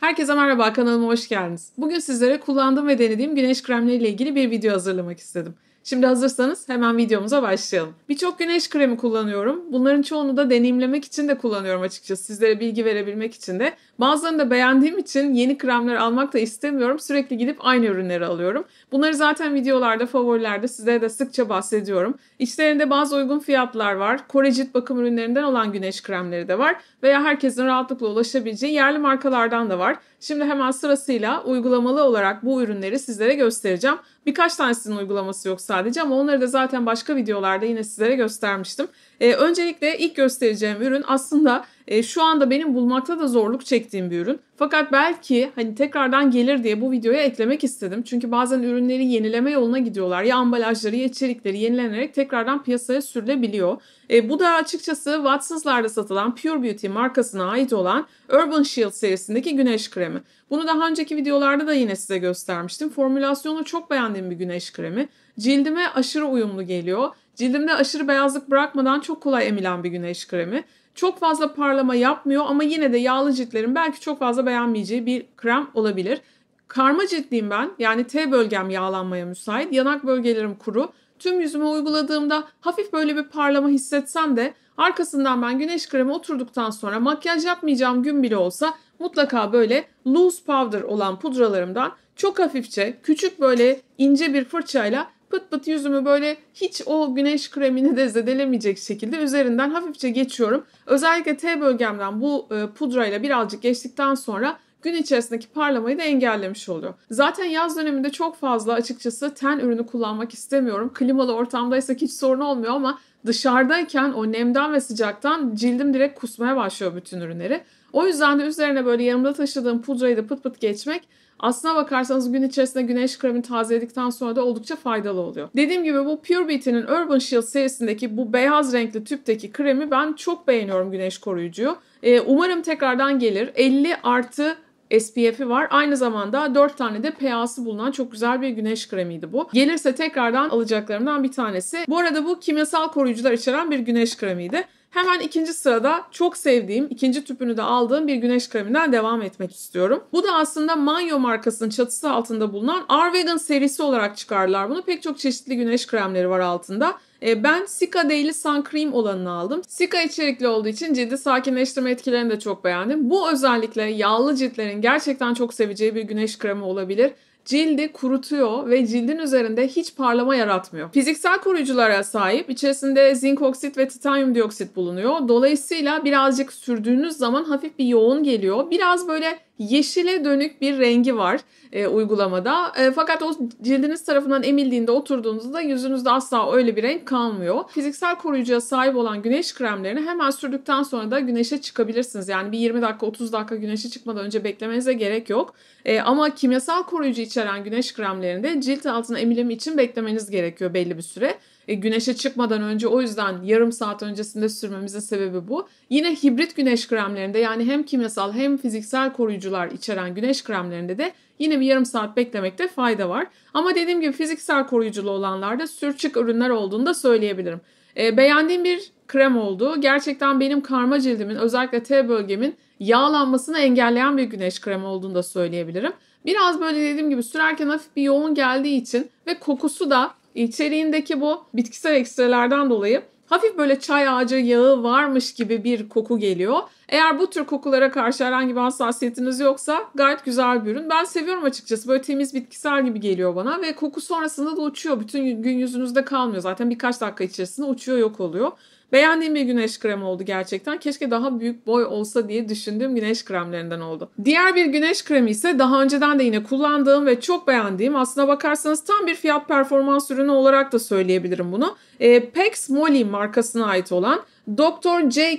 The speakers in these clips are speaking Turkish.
Herkese merhaba, kanalıma hoş geldiniz. Bugün sizlere kullandığım ve denediğim güneş kremleriyle ilgili bir video hazırlamak istedim. Şimdi hazırsanız hemen videomuza başlayalım. Birçok güneş kremi kullanıyorum. Bunların çoğunu da deneyimlemek için de kullanıyorum açıkçası. Sizlere bilgi verebilmek için de. Bazılarını da beğendiğim için yeni kremler almak da istemiyorum. Sürekli gidip aynı ürünleri alıyorum. Bunları zaten videolarda, favorilerde sizlere de sıkça bahsediyorum. İçlerinde bazı uygun fiyatlar var. Kore cilt bakım ürünlerinden olan güneş kremleri de var. Veya herkesin rahatlıkla ulaşabileceği yerli markalardan da var. Şimdi hemen sırasıyla uygulamalı olarak bu ürünleri sizlere göstereceğim. Birkaç tanesinin uygulaması yok sadece ama onları da zaten başka videolarda yine sizlere göstermiştim. Öncelikle ilk göstereceğim ürün aslında şu anda benim bulmakta da zorluk çektiğim bir ürün. Fakat belki hani tekrardan gelir diye bu videoya eklemek istedim. Çünkü bazen ürünleri yenileme yoluna gidiyorlar. Ya ambalajları ya içerikleri yenilenerek tekrardan piyasaya sürülebiliyor. Bu da açıkçası Watsons'larda satılan Pure Beauty markasına ait olan Urban Shield serisindeki güneş kremi. Bunu daha önceki videolarda da yine size göstermiştim. Formülasyonu çok beğendiğim bir güneş kremi. Cildime aşırı uyumlu geliyor. Cildimde aşırı beyazlık bırakmadan çok kolay emilen bir güneş kremi. Çok fazla parlama yapmıyor ama yine de yağlı ciltlerin belki çok fazla beğenmeyeceği bir krem olabilir. Karma ciltliyim ben. Yani T bölgem yağlanmaya müsait. Yanak bölgelerim kuru. Tüm yüzüme uyguladığımda hafif böyle bir parlama hissetsem de arkasından ben güneş kremi oturduktan sonra makyaj yapmayacağım gün bile olsa mutlaka böyle loose powder olan pudralarımdan çok hafifçe küçük böyle ince bir fırçayla pıt pıt yüzümü böyle hiç o güneş kremini de zedelemeyecek şekilde üzerinden hafifçe geçiyorum. Özellikle T bölgemden bu pudrayla birazcık geçtikten sonra gün içerisindeki parlamayı da engellemiş oluyor. Zaten yaz döneminde çok fazla açıkçası ten ürünü kullanmak istemiyorum. Klimalı ortamdaysak hiç sorun olmuyor ama dışarıdayken o nemden ve sıcaktan cildim direkt kusmaya başlıyor bütün ürünleri. O yüzden de üzerine böyle yanımda taşıdığım pudrayı da pıt pıt geçmek aslına bakarsanız gün içerisinde güneş kremini tazeledikten sonra da oldukça faydalı oluyor. Dediğim gibi bu Pure Beauty'nin Urban Shield serisindeki bu beyaz renkli tüpteki kremi ben çok beğeniyorum, güneş koruyucuyu. Umarım tekrardan gelir. 50 artı SPF'i var. Aynı zamanda 4 tane de PA'sı bulunan çok güzel bir güneş kremiydi bu. Gelirse tekrardan alacaklarımdan bir tanesi. Bu arada bu kimyasal koruyucular içeren bir güneş kremiydi. Hemen ikinci sırada çok sevdiğim, ikinci tüpünü de aldığım bir güneş kreminden devam etmek istiyorum. Bu da aslında Manyo markasının çatısı altında bulunan Arvegan serisi olarak çıkardılar bunu. Pek çok çeşitli güneş kremleri var altında. Ben Cica Daily Sun Cream olanını aldım. Cica içerikli olduğu için cildi sakinleştirme etkilerini de çok beğendim. Bu özellikle yağlı ciltlerin gerçekten çok seveceği bir güneş kremi olabilir. Cildi kurutuyor ve cildin üzerinde hiç parlama yaratmıyor. Fiziksel koruyuculara sahip, içerisinde zinc oksit ve titanyum dioksit bulunuyor. Dolayısıyla birazcık sürdüğünüz zaman hafif bir yoğun geliyor. Biraz böyle yeşile dönük bir rengi var uygulamada. Fakat o cildiniz tarafından emildiğinde, oturduğunuzda yüzünüzde asla öyle bir renk kalmıyor. Fiziksel koruyucuya sahip olan güneş kremlerini hemen sürdükten sonra da güneşe çıkabilirsiniz. Yani bir 20 dakika 30 dakika güneşe çıkmadan önce beklemenize gerek yok. Ama kimyasal koruyucu içeren güneş kremlerinde cilt altına emilimi için beklemeniz gerekiyor belli bir süre. Güneşe çıkmadan önce, o yüzden yarım saat öncesinde sürmemizin sebebi bu. Yine hibrit güneş kremlerinde, yani hem kimyasal hem fiziksel koruyucular içeren güneş kremlerinde de yine bir yarım saat beklemekte fayda var. Ama dediğim gibi fiziksel koruyuculu olanlarda sürçük ürünler olduğunu da söyleyebilirim. Beğendiğim bir krem oldu. Gerçekten benim karma cildimin, özellikle T bölgemin yağlanmasını engelleyen bir güneş kremi olduğunu da söyleyebilirim. Biraz böyle dediğim gibi sürerken hafif bir yoğun geldiği için ve kokusu da İçeriğindeki bu bitkisel ekstralardan dolayı hafif böyle çay ağacı yağı varmış gibi bir koku geliyor. Eğer bu tür kokulara karşı herhangi bir hassasiyetiniz yoksa gayet güzel bir ürün. Ben seviyorum açıkçası. Böyle temiz bitkisel gibi geliyor bana ve koku sonrasında da uçuyor. Bütün gün yüzünüzde kalmıyor. Zaten birkaç dakika içerisinde uçuyor, yok oluyor. Beğendiğim bir güneş kremi oldu gerçekten. Keşke daha büyük boy olsa diye düşündüğüm güneş kremlerinden oldu. Diğer bir güneş kremi ise daha önceden de yine kullandığım ve çok beğendiğim, aslına bakarsanız tam bir fiyat performans ürünü olarak da söyleyebilirim bunu. Pex Molly markasına ait olan Dr.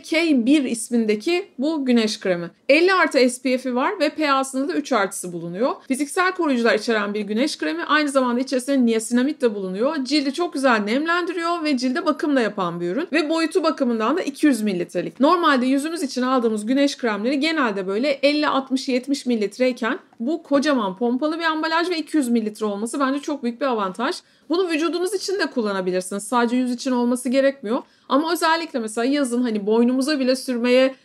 JK1 ismindeki bu güneş kremi. 50 artı SPF'i var ve PA'sında da 3 artısı bulunuyor. Fiziksel koruyucular içeren bir güneş kremi, aynı zamanda içerisinde niasinamid de bulunuyor. Cildi çok güzel nemlendiriyor ve cilde bakım da yapan bir ürün. Ve boyutu bakımından da 200 mililitrelik. Normalde yüzümüz için aldığımız güneş kremleri genelde böyle 50, 60, 70 mililitreyken bu kocaman pompalı bir ambalaj ve 200 mililitre olması bence çok büyük bir avantaj. Bunu vücudunuz için de kullanabilirsiniz. Sadece yüz için olması gerekmiyor. Ama özellikle mesela yazın hani boynumuza bile sürmeye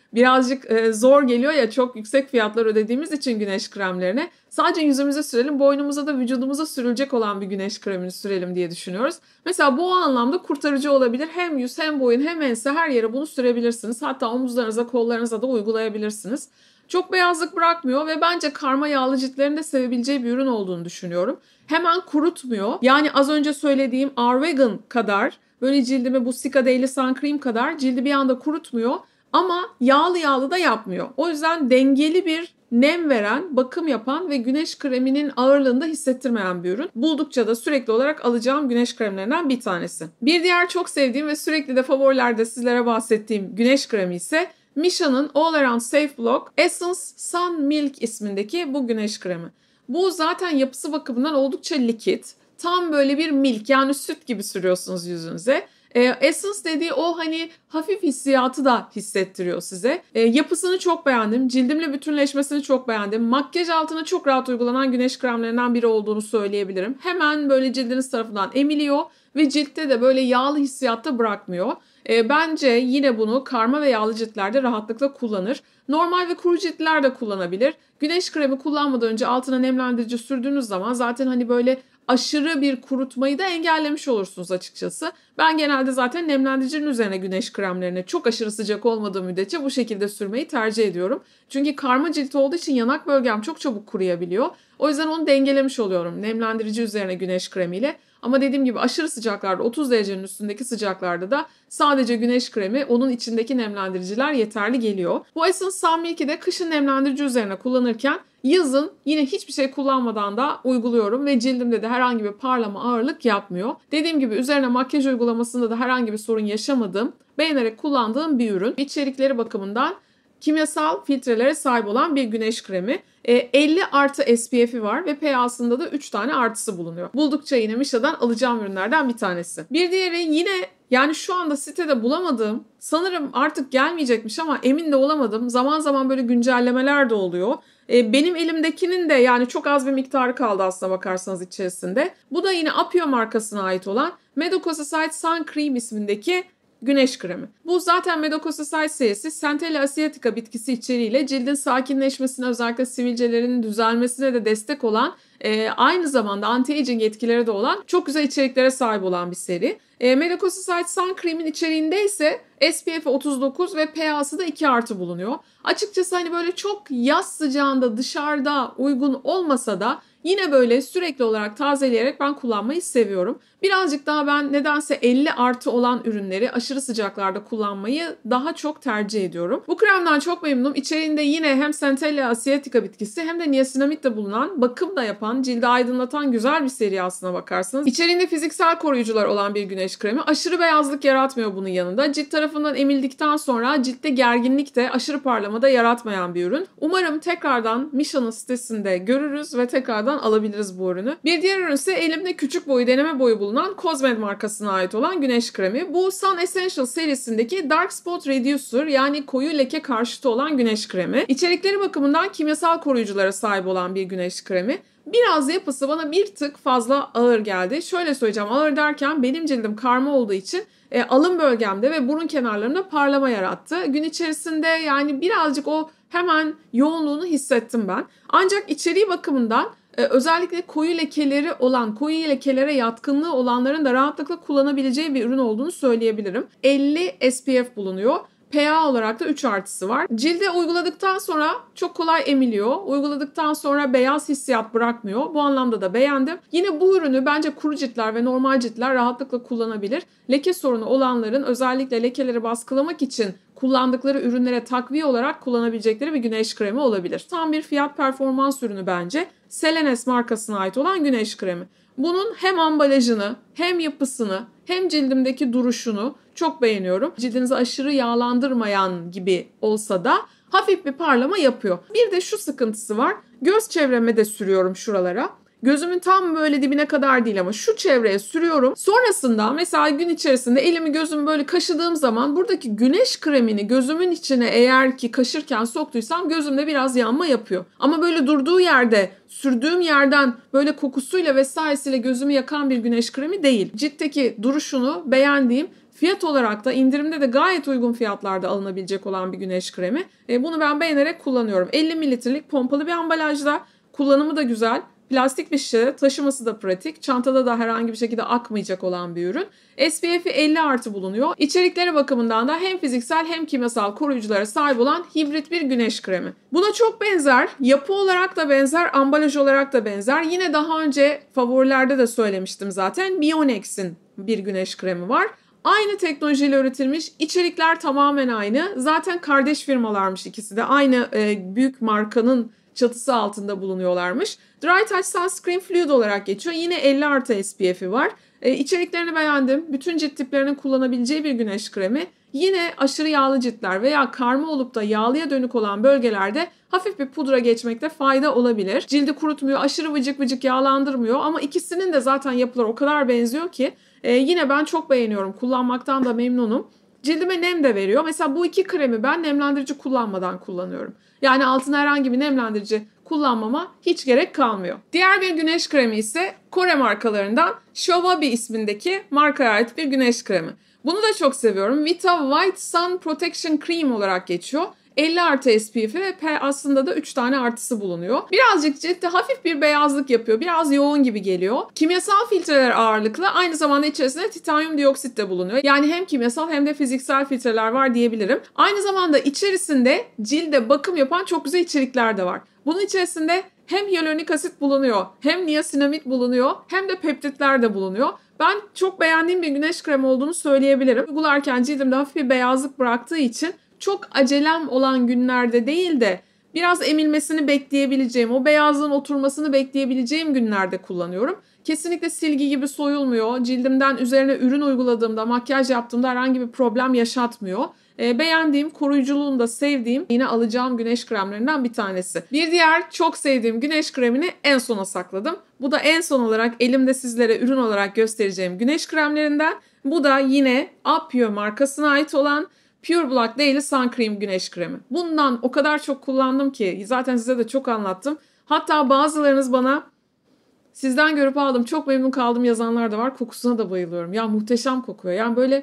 birazcık zor geliyor ya, çok yüksek fiyatlar ödediğimiz için güneş kremlerine. Sadece yüzümüze sürelim, boynumuza da vücudumuza sürülecek olan bir güneş kremini sürelim diye düşünüyoruz. Mesela bu o anlamda kurtarıcı olabilir. Hem yüz hem boyun hem ense her yere bunu sürebilirsiniz. Hatta omuzlarınıza, kollarınıza da uygulayabilirsiniz. Çok beyazlık bırakmıyor ve bence karma yağlı ciltlerin de sevebileceği bir ürün olduğunu düşünüyorum. Hemen kurutmuyor. Yani az önce söylediğim Arvegan kadar, böyle cildimi bu Cica Daily Sun Cream kadar cildi bir anda kurutmuyor. Ama yağlı yağlı da yapmıyor. O yüzden dengeli bir nem veren, bakım yapan ve güneş kreminin ağırlığını da hissettirmeyen bir ürün. Buldukça da sürekli olarak alacağım güneş kremlerinden bir tanesi. Bir diğer çok sevdiğim ve sürekli de favorilerde sizlere bahsettiğim güneş kremi ise Misha'nın All Around Safe Block Essence Sun Milk ismindeki bu güneş kremi. Bu zaten yapısı bakımından oldukça likit. Tam böyle bir milk, yani süt gibi sürüyorsunuz yüzünüze. Essence dediği o hani hafif hissiyatı da hissettiriyor size. Yapısını çok beğendim. Cildimle bütünleşmesini çok beğendim. Makyaj altına çok rahat uygulanan güneş kremlerinden biri olduğunu söyleyebilirim. Hemen böyle cildiniz tarafından emiliyor ve ciltte de böyle yağlı hissiyatta bırakmıyor. Bence yine bunu karma ve yağlı ciltlerde rahatlıkla kullanır. Normal ve kuru ciltler de kullanabilir. Güneş kremi kullanmadan önce altına nemlendirici sürdüğünüz zaman zaten hani böyle aşırı bir kurutmayı da engellemiş olursunuz açıkçası. Ben genelde zaten nemlendiricinin üzerine güneş kremlerini çok aşırı sıcak olmadığı müddetçe bu şekilde sürmeyi tercih ediyorum. Çünkü karma cilt olduğu için yanak bölgem çok çabuk kuruyabiliyor. O yüzden onu dengelemiş oluyorum nemlendirici üzerine güneş kremiyle. Ama dediğim gibi aşırı sıcaklarda, 30 derecenin üstündeki sıcaklarda da sadece güneş kremi, onun içindeki nemlendiriciler yeterli geliyor. Bu Essence Sun Milk'i de kışın nemlendirici üzerine kullanırken yazın yine hiçbir şey kullanmadan da uyguluyorum ve cildimde de herhangi bir parlama, ağırlık yapmıyor. Dediğim gibi üzerine makyaj uygulamasında da herhangi bir sorun yaşamadığım, beğenerek kullandığım bir ürün. İçerikleri bakımından kimyasal filtrelere sahip olan bir güneş kremi. 50 artı SPF'i var ve pH'sında da 3 tane artısı bulunuyor. Buldukça yine Misha'dan alacağım ürünlerden bir tanesi. Bir diğeri yine, yani şu anda sitede bulamadığım, sanırım artık gelmeyecekmiş ama emin de olamadım. Zaman zaman böyle güncellemeler de oluyor. Benim elimdekinin de yani çok az bir miktarı kaldı aslına bakarsanız içerisinde. Bu da yine Apio markasına ait olan Medocosicide Sun Cream ismindeki güneş kremi. Bu zaten Medocosicide serisi Centella asiatica bitkisi içeriğiyle cildin sakinleşmesine, özellikle sivilcelerin düzelmesine de destek olan, aynı zamanda anti-aging etkileri de olan çok güzel içeriklere sahip olan bir seri. Medocosicide Sun Cream'in içeriğinde ise SPF 39 ve pH'sı da 2 artı bulunuyor. Açıkçası hani böyle çok yaz sıcağında dışarıda uygun olmasa da yine böyle sürekli olarak tazeleyerek ben kullanmayı seviyorum. Birazcık daha ben nedense 50 artı olan ürünleri aşırı sıcaklarda kullanmayı daha çok tercih ediyorum. Bu kremden çok memnunum. İçeriğinde yine hem Centella asiatica bitkisi hem de niasinamid bulunan, bakım da yapan, cildi aydınlatan güzel bir seri aslına bakarsanız. İçeriğinde fiziksel koruyucular olan bir güneş kremi. Aşırı beyazlık yaratmıyor bunun yanında. Cilt tarafından emildikten sonra ciltte gerginlik de aşırı parlama da yaratmayan bir ürün. Umarım tekrardan Misha'nın sitesinde görürüz ve tekrardan alabiliriz bu ürünü. Bir diğer ürün ise elimde küçük boyu, deneme boyu bulunan Cosmed markasına ait olan güneş kremi. Bu Sun Essentials serisindeki Dark Spot Reducer, yani koyu leke karşıtı olan güneş kremi. İçerikleri bakımından kimyasal koruyuculara sahip olan bir güneş kremi. Biraz yapısı bana bir tık fazla ağır geldi. Şöyle söyleyeceğim, ağır derken benim cildim karma olduğu için alın bölgemde ve burun kenarlarında parlama yarattı. Gün içerisinde yani birazcık o hemen yoğunluğunu hissettim ben. Ancak içeriği bakımından özellikle koyu lekeleri olan, koyu lekelere yatkınlığı olanların da rahatlıkla kullanabileceği bir ürün olduğunu söyleyebilirim. 50 SPF bulunuyor. pH olarak da 3 artısı var. Cilde uyguladıktan sonra çok kolay emiliyor. Uyguladıktan sonra beyaz hissiyat bırakmıyor. Bu anlamda da beğendim. Yine bu ürünü bence kuru ciltler ve normal ciltler rahatlıkla kullanabilir. Leke sorunu olanların özellikle lekeleri baskılamak için kullandıkları ürünlere takviye olarak kullanabilecekleri bir güneş kremi olabilir. Tam bir fiyat performans ürünü bence. Selenes markasına ait olan güneş kremi. Bunun hem ambalajını, hem yapısını, hem cildimdeki duruşunu çok beğeniyorum. Cildinizi aşırı yağlandırmayan gibi olsa da hafif bir parlama yapıyor. Bir de şu sıkıntısı var. Göz çevreme de sürüyorum şuralara. Gözümün tam böyle dibine kadar değil ama şu çevreye sürüyorum. Sonrasında mesela gün içerisinde elimi gözümü böyle kaşıdığım zaman buradaki güneş kremini gözümün içine eğer ki kaşırken soktuysam gözümde biraz yanma yapıyor. Ama böyle durduğu yerde, sürdüğüm yerden böyle kokusuyla vesairesiyle gözümü yakan bir güneş kremi değil. Ciltteki duruşunu beğendiğim, Fiyat olarak da indirimde de gayet uygun fiyatlarda alınabilecek olan bir güneş kremi. Bunu ben beğenerek kullanıyorum. 50 mililitrelik pompalı bir ambalajda, kullanımı da güzel. Plastik bir şişede, taşıması da pratik. Çantada da herhangi bir şekilde akmayacak olan bir ürün. SPF'i 50 artı bulunuyor. İçerikleri bakımından da hem fiziksel hem kimyasal koruyuculara sahip olan hibrit bir güneş kremi. Buna çok benzer, yapı olarak da benzer, ambalaj olarak da benzer. Yine daha önce favorilerde de söylemiştim zaten. Bionex'in bir güneş kremi var. Aynı teknolojiyle üretilmiş, içerikler tamamen aynı. Zaten kardeş firmalarmış ikisi de. Aynı büyük markanın çatısı altında bulunuyorlarmış. Dry Touch Sunscreen Fluid olarak geçiyor. Yine 50 artı SPF'i var. İçeriklerini beğendim. Bütün cilt tiplerinin kullanabileceği bir güneş kremi. Yine aşırı yağlı ciltler veya karma olup da yağlıya dönük olan bölgelerde hafif bir pudra geçmekte fayda olabilir. Cildi kurutmuyor, aşırı vıcık vıcık yağlandırmıyor ama ikisinin de zaten yapıları o kadar benziyor ki yine ben çok beğeniyorum. Kullanmaktan da memnunum. Cildime nem de veriyor. Mesela bu iki kremi ben nemlendirici kullanmadan kullanıyorum. Yani altına herhangi bir nemlendirici kullanmama hiç gerek kalmıyor. Diğer bir güneş kremi ise Kore markalarından Showabi ismindeki markaya ait bir güneş kremi. Bunu da çok seviyorum. Vita White Sun Protection Cream olarak geçiyor. 50 artı SPF'i ve aslında da 3 tane artısı bulunuyor. Birazcık ciltte hafif bir beyazlık yapıyor. Biraz yoğun gibi geliyor. Kimyasal filtreler ağırlıklı. Aynı zamanda içerisinde titanyum dioksit de bulunuyor. Yani hem kimyasal hem de fiziksel filtreler var diyebilirim. Aynı zamanda içerisinde cilde bakım yapan çok güzel içerikler de var. Bunun içerisinde hem hyaluronik asit bulunuyor, hem niasinamid bulunuyor, hem de peptitler de bulunuyor. Ben çok beğendiğim bir güneş kremi olduğunu söyleyebilirim. Uygularken cildimde hafif bir beyazlık bıraktığı için çok acelem olan günlerde değil de biraz emilmesini bekleyebileceğim, o beyazlığın oturmasını bekleyebileceğim günlerde kullanıyorum. Kesinlikle silgi gibi soyulmuyor. Cildimden üzerine ürün uyguladığımda, makyaj yaptığımda herhangi bir problem yaşatmıyor. Beğendiğim, koruyuculuğunu da sevdiğim, yine alacağım güneş kremlerinden bir tanesi. Bir diğer çok sevdiğim güneş kremini en sona sakladım. Bu da en son olarak elimde sizlere ürün olarak göstereceğim güneş kremlerinden. Bu da yine Apio markasına ait olan Pure Black Daily Sun Cream güneş kremi. Bundan o kadar çok kullandım ki zaten size de çok anlattım. Hatta bazılarınız bana sizden görüp aldım, çok memnun kaldım yazanlar da var. Kokusuna da bayılıyorum. Ya muhteşem kokuyor. Yani böyle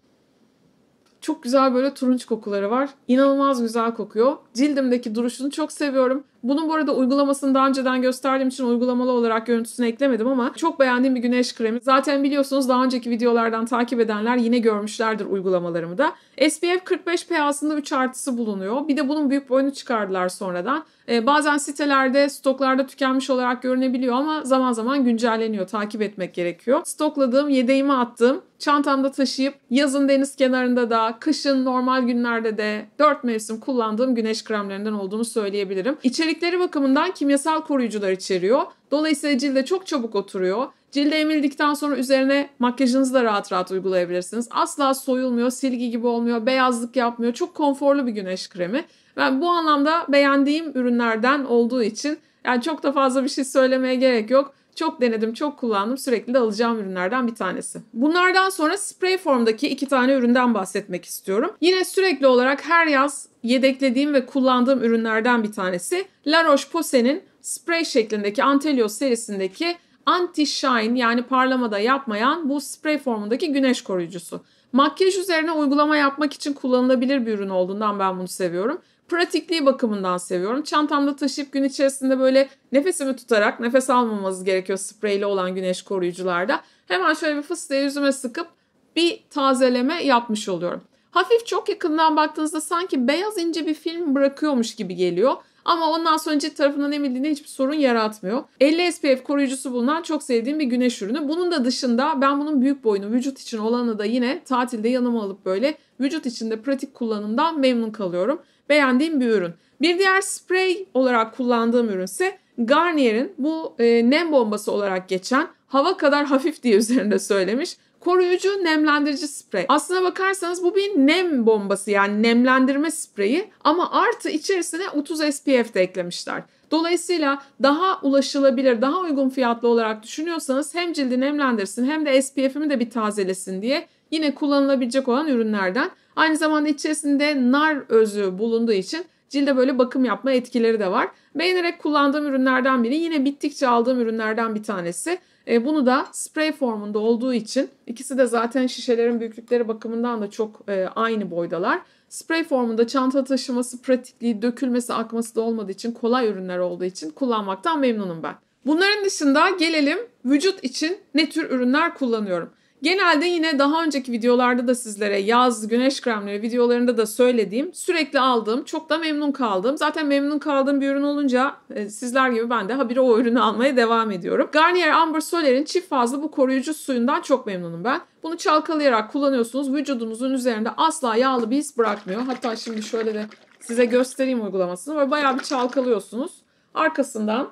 çok güzel böyle turunç kokuları var. İnanılmaz güzel kokuyor. Cildimdeki duruşunu çok seviyorum. Bunun bu arada uygulamasını daha önceden gösterdiğim için uygulamalı olarak görüntüsünü eklemedim ama çok beğendiğim bir güneş kremi. Zaten biliyorsunuz daha önceki videolardan takip edenler yine görmüşlerdir uygulamalarımı da. SPF 45 PA'sında 3 artısı bulunuyor. Bir de bunun büyük boyunu çıkardılar sonradan. Bazen sitelerde, stoklarda tükenmiş olarak görünebiliyor ama zaman zaman güncelleniyor. Takip etmek gerekiyor. Stokladığım, yedeğime attığım, çantamda taşıyıp yazın deniz kenarında da, kışın normal günlerde de 4 mevsim kullandığım güneş kremlerinden olduğunu söyleyebilirim. İçerikleri bakımından kimyasal koruyucular içeriyor. Dolayısıyla cilde çok çabuk oturuyor. Cilde emildikten sonra üzerine makyajınızı da rahat rahat uygulayabilirsiniz. Asla soyulmuyor, silgi gibi olmuyor, beyazlık yapmıyor. Çok konforlu bir güneş kremi. Ben bu anlamda beğendiğim ürünlerden olduğu için yani çok da fazla bir şey söylemeye gerek yok. Çok denedim, çok kullandım. Sürekli de alacağım ürünlerden bir tanesi. Bunlardan sonra spray formdaki 2 tane üründen bahsetmek istiyorum. Yine sürekli olarak her yaz yedeklediğim ve kullandığım ürünlerden bir tanesi La Roche-Posay'nin spray şeklindeki Antelios serisindeki Anti-Shine yani parlamada yapmayan bu spray formundaki güneş koruyucusu. Makyaj üzerine uygulama yapmak için kullanılabilir bir ürün olduğundan ben bunu seviyorum. Pratikliği bakımından seviyorum. Çantamda taşıyıp gün içerisinde böyle nefesimi tutarak, nefes almamanız gerekiyor spreyli olan güneş koruyucularda. Hemen şöyle bir fıs diye yüzüme sıkıp bir tazeleme yapmış oluyorum. Hafif çok yakından baktığınızda sanki beyaz ince bir film bırakıyormuş gibi geliyor. Ama ondan sonra cilt tarafından emildiğinde hiçbir sorun yaratmıyor. 50 SPF koruyucusu bulunan çok sevdiğim bir güneş ürünü. Bunun da dışında ben bunun büyük boyunu vücut için olanı da yine tatilde yanıma alıp böyle vücut içinde pratik kullanımdan memnun kalıyorum. Beğendiğim bir ürün. Bir diğer sprey olarak kullandığım ürün ise Garnier'in bu nem bombası olarak geçen hava kadar hafif diye üzerinde söylemiş. Koruyucu nemlendirici sprey. Aslına bakarsanız bu bir nem bombası yani nemlendirme spreyi ama artı içerisine 30 SPF de eklemişler. Dolayısıyla daha ulaşılabilir, daha uygun fiyatlı olarak düşünüyorsanız hem cildi nemlendirsin hem de SPF'imi de bir tazelesin diye yine kullanılabilecek olan ürünlerden. Aynı zamanda içerisinde nar özü bulunduğu için cilde böyle bakım yapma etkileri de var. Beğenerek kullandığım ürünlerden biri. Yine bittikçe aldığım ürünlerden bir tanesi. Bunu da sprey formunda olduğu için ikisi de zaten şişelerin büyüklükleri bakımından da çok aynı boydalar. Sprey formunda çanta taşıması, pratikliği, dökülmesi, akması da olmadığı için kolay ürünler olduğu için kullanmaktan memnunum ben. Bunların dışında gelelim vücut için ne tür ürünler kullanıyorum. Genelde yine daha önceki videolarda da sizlere yaz güneş kremleri videolarında da söylediğim, sürekli aldığım, çok da memnun kaldığım. Zaten memnun kaldığım bir ürün olunca sizler gibi ben de habire o ürünü almaya devam ediyorum. Garnier Amber Soler'in çift fazlı bu koruyucu suyundan çok memnunum ben. Bunu çalkalayarak kullanıyorsunuz. Vücudunuzun üzerinde asla yağlı bir his bırakmıyor. Hatta şimdi şöyle de size göstereyim uygulamasını. Böyle bayağı bir çalkalıyorsunuz. Arkasından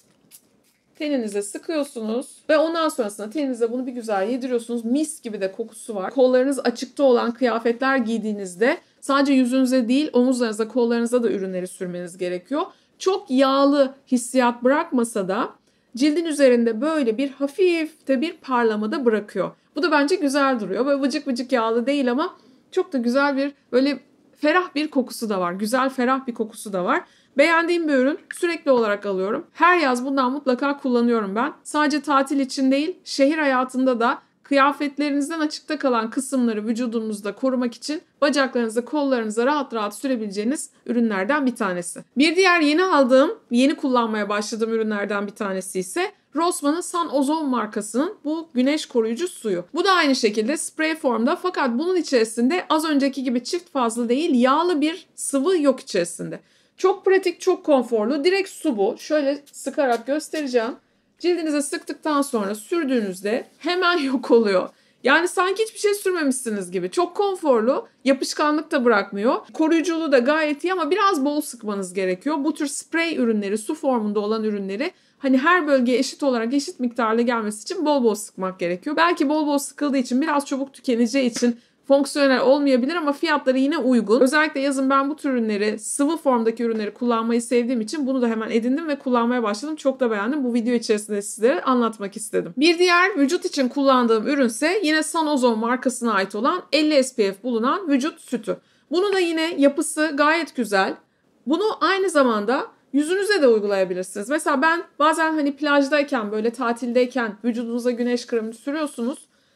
teninize sıkıyorsunuz ve ondan sonrasında teninize bunu bir güzel yediriyorsunuz. Mis gibi de kokusu var. Kollarınız açıkta olan kıyafetler giydiğinizde sadece yüzünüze değil omuzlarınıza, kollarınıza da ürünleri sürmeniz gerekiyor. Çok yağlı hissiyat bırakmasa da cildin üzerinde böyle bir hafif de bir parlama da bırakıyor. Bu da bence güzel duruyor. Böyle vıcık vıcık yağlı değil ama çok da güzel bir böyle ferah bir kokusu da var. Güzel ferah bir kokusu da var. Beğendiğim bir ürün, sürekli olarak alıyorum. Her yaz bundan mutlaka kullanıyorum ben. Sadece tatil için değil, şehir hayatında da kıyafetlerinizden açıkta kalan kısımları vücudunuzda korumak için bacaklarınıza, kollarınıza rahat rahat sürebileceğiniz ürünlerden bir tanesi. Bir diğer yeni aldığım, yeni kullanmaya başladığım ürünlerden bir tanesi ise Rossmann'ın Sun Ozone markasının bu güneş koruyucu suyu. Bu da aynı şekilde sprey formda fakat bunun içerisinde az önceki gibi çift fazlı değil, yağlı bir sıvı yok içerisinde. Çok pratik, çok konforlu. Direkt su bu. Şöyle sıkarak göstereceğim. Cildinize sıktıktan sonra sürdüğünüzde hemen yok oluyor. Yani sanki hiçbir şey sürmemişsiniz gibi. Çok konforlu, yapışkanlık da bırakmıyor. Koruyuculuğu da gayet iyi ama biraz bol sıkmanız gerekiyor. Bu tür sprey ürünleri, su formunda olan ürünleri hani her bölgeye eşit olarak eşit miktarda gelmesi için bol bol sıkmak gerekiyor. Belki bol bol sıkıldığı için biraz çabuk tükeneceği için fonksiyonel olmayabilir ama fiyatları yine uygun. Özellikle yazın ben bu tür ürünleri, sıvı formdaki ürünleri kullanmayı sevdiğim için bunu da hemen edindim ve kullanmaya başladım. Çok da beğendim. Bu video içerisinde sizlere anlatmak istedim. Bir diğer vücut için kullandığım ürünse yine Sun Ozone markasına ait olan 50 SPF bulunan vücut sütü. Bunu da yine yapısı gayet güzel. Bunu aynı zamanda yüzünüze de uygulayabilirsiniz. Mesela ben bazen hani plajdayken, böyle tatildeyken vücudunuza güneş kremini sürüyorsunuz.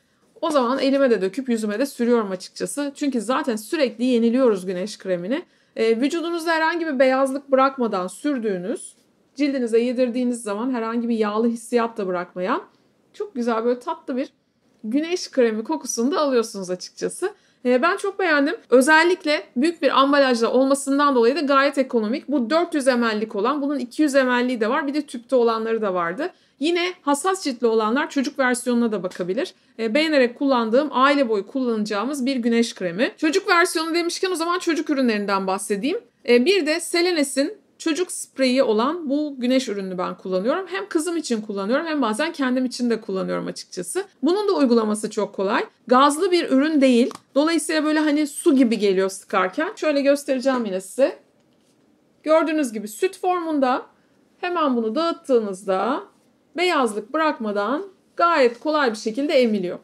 O zaman elime de döküp yüzüme de sürüyorum açıkçası. Çünkü zaten sürekli yeniliyoruz güneş kremini. Vücudunuzda herhangi bir beyazlık bırakmadan sürdüğünüz, cildinize yedirdiğiniz zaman herhangi bir yağlı hissiyat da bırakmayan çok güzel böyle tatlı bir güneş kremi kokusunu da alıyorsunuz açıkçası. Ben çok beğendim. Özellikle büyük bir ambalajda olmasından dolayı da gayet ekonomik. Bu 400 ml'lik olan, bunun 200 ml'liği de var. Bir de tüpte olanları da vardı. Yine hassas ciltli olanlar çocuk versiyonuna da bakabilir. Beğenerek kullandığım, aile boyu kullanacağımız bir güneş kremi. Çocuk versiyonu demişken o zaman çocuk ürünlerinden bahsedeyim. Bir de Selenes'in çocuk spreyi olan bu güneş ürününü ben kullanıyorum. Hem kızım için kullanıyorum hem bazen kendim için de kullanıyorum açıkçası. Bunun da uygulaması çok kolay. Gazlı bir ürün değil. Dolayısıyla böyle hani su gibi geliyor sıkarken. Şöyle göstereceğim yine size. Gördüğünüz gibi süt formunda, hemen bunu dağıttığınızda beyazlık bırakmadan gayet kolay bir şekilde emiliyor.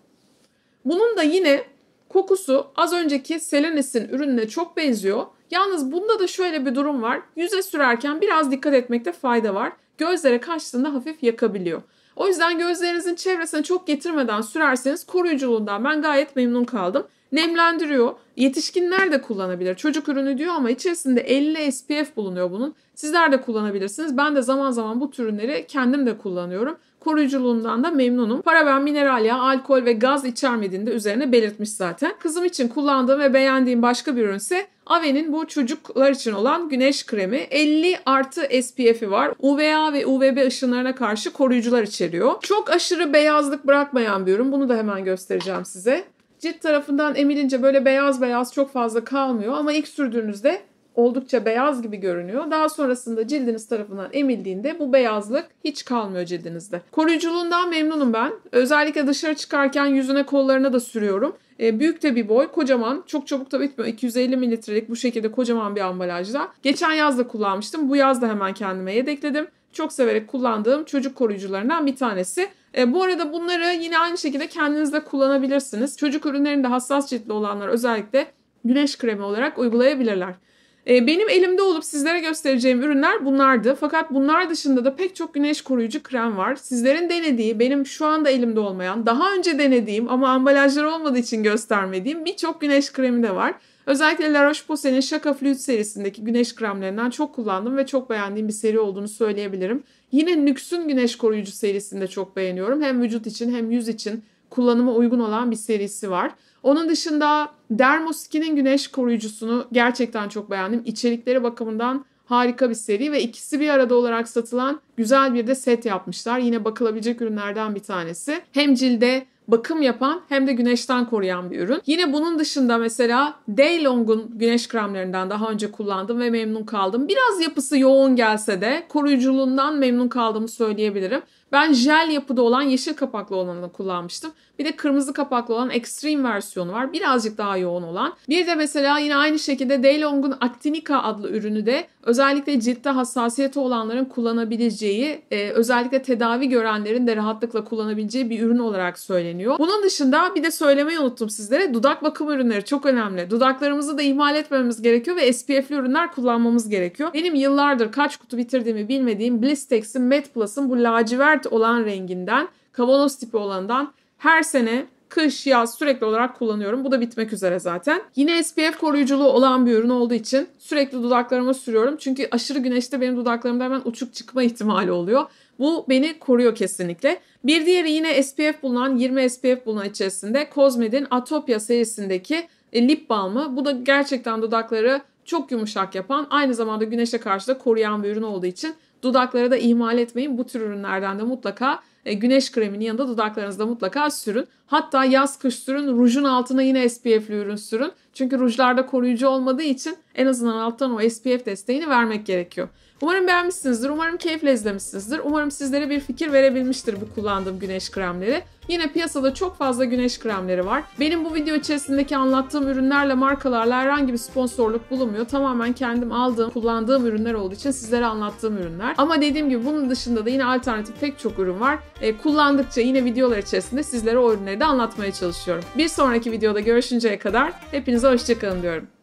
Bunun da yine kokusu az önceki Selenes'in ürününe çok benziyor. Yalnız bunda da şöyle bir durum var. Yüze sürerken biraz dikkat etmekte fayda var. Gözlere kaçtığında hafif yakabiliyor. O yüzden gözlerinizin çevresine çok getirmeden sürerseniz koruyuculuğundan ben gayet memnun kaldım. Nemlendiriyor. Yetişkinler de kullanabilir. Çocuk ürünü diyor ama içerisinde 50 SPF bulunuyor bunun. Sizler de kullanabilirsiniz. Ben de zaman zaman bu tür ürünleri kendim de kullanıyorum. Koruyuculuğundan da memnunum. Paraben, mineral yağ, alkol ve gaz içermediğini de üzerine belirtmiş zaten. Kızım için kullandığım ve beğendiğim başka bir ürünse Ave'nin bu çocuklar için olan güneş kremi. 50 artı SPF'i var. UVA ve UVB ışınlarına karşı koruyucular içeriyor. Çok aşırı beyazlık bırakmayan bir ürün. Bunu da hemen göstereceğim size. Cilt tarafından emilince böyle beyaz beyaz çok fazla kalmıyor ama ilk sürdüğünüzde oldukça beyaz gibi görünüyor. Daha sonrasında cildiniz tarafından emildiğinde bu beyazlık hiç kalmıyor cildinizde. Koruyuculuğundan memnunum ben. Özellikle dışarı çıkarken yüzüne, kollarına da sürüyorum. Büyük de bir boy, kocaman, çok çabuk da bitmiyor. 250 mililitrelik bu şekilde kocaman bir ambalajda. Geçen yaz da kullanmıştım. Bu yaz da hemen kendime yedekledim. Çok severek kullandığım çocuk koruyucularından bir tanesi. Bu arada bunları yine aynı şekilde kendiniz de kullanabilirsiniz. Çocuk ürünlerinde hassas ciltli olanlar özellikle güneş kremi olarak uygulayabilirler. Benim elimde olup sizlere göstereceğim ürünler bunlardı. Fakat bunlar dışında da pek çok güneş koruyucu krem var. Sizlerin denediği, benim şu anda elimde olmayan, daha önce denediğim ama ambalajları olmadığı için göstermediğim birçok güneş kremi de var. Özellikle La Roche-Posay'nin Shaka Fluid serisindeki güneş kremlerinden çok kullandım ve çok beğendiğim bir seri olduğunu söyleyebilirim. Yine NYX'ün güneş koruyucu serisini de çok beğeniyorum. Hem vücut için hem yüz için kullanıma uygun olan bir serisi var. Onun dışında Dermoskin'in güneş koruyucusunu gerçekten çok beğendim. İçerikleri bakımından harika bir seri ve ikisi bir arada olarak satılan güzel bir de set yapmışlar. Yine bakılabilecek ürünlerden bir tanesi. Hem cilde bakım yapan hem de güneşten koruyan bir ürün. Yine bunun dışında mesela Daylong'un güneş kremlerinden daha önce kullandım ve memnun kaldım. Biraz yapısı yoğun gelse de koruyuculuğundan memnun kaldığımı söyleyebilirim. Ben jel yapıda olan yeşil kapaklı olanını kullanmıştım. Bir de kırmızı kapaklı olan Extreme versiyonu var. Birazcık daha yoğun olan. Bir de mesela yine aynı şekilde Daylong'un Actinica adlı ürünü de özellikle ciltte hassasiyeti olanların kullanabileceği, özellikle tedavi görenlerin de rahatlıkla kullanabileceği bir ürün olarak söyleniyor. Bunun dışında bir de söylemeyi unuttum sizlere. Dudak bakım ürünleri çok önemli. Dudaklarımızı da ihmal etmememiz gerekiyor ve SPF'li ürünler kullanmamız gerekiyor. Benim yıllardır kaç kutu bitirdiğimi bilmediğim Blistex'in Matte Plus'ın bu lacivert olan renginden, kavanoz tipi olanından her sene kış, yaz sürekli olarak kullanıyorum. Bu da bitmek üzere zaten. Yine SPF koruyuculuğu olan bir ürün olduğu için sürekli dudaklarıma sürüyorum. Çünkü aşırı güneşte benim dudaklarımda hemen uçuk çıkma ihtimali oluyor. Bu beni koruyor kesinlikle. Bir diğeri yine SPF bulunan, 20 SPF bulunan içerisinde Cosmed'in Atopia serisindeki lip balmı. Bu da gerçekten dudakları çok yumuşak yapan, aynı zamanda güneşe karşı da koruyan bir ürün olduğu için dudakları da ihmal etmeyin. Bu tür ürünlerden de mutlaka güneş kreminin yanında dudaklarınızda mutlaka sürün. Hatta yaz kış sürün. Rujun altına yine SPF'li ürün sürün. Çünkü rujlarda koruyucu olmadığı için en azından alttan o SPF desteğini vermek gerekiyor. Umarım beğenmişsinizdir. Umarım keyifle izlemişsinizdir. Umarım sizlere bir fikir verebilmiştir bu kullandığım güneş kremleri. Yine piyasada çok fazla güneş kremleri var. Benim bu video içerisindeki anlattığım ürünlerle, markalarla herhangi bir sponsorluk bulunmuyor. Tamamen kendim aldığım, kullandığım ürünler olduğu için sizlere anlattığım ürünler. Ama dediğim gibi bunun dışında da yine alternatif pek çok ürün var. Kullandıkça yine videolar içerisinde sizlere o ürünleri de anlatmaya çalışıyorum. Bir sonraki videoda görüşünceye kadar hepinize hoşça kalın diyorum.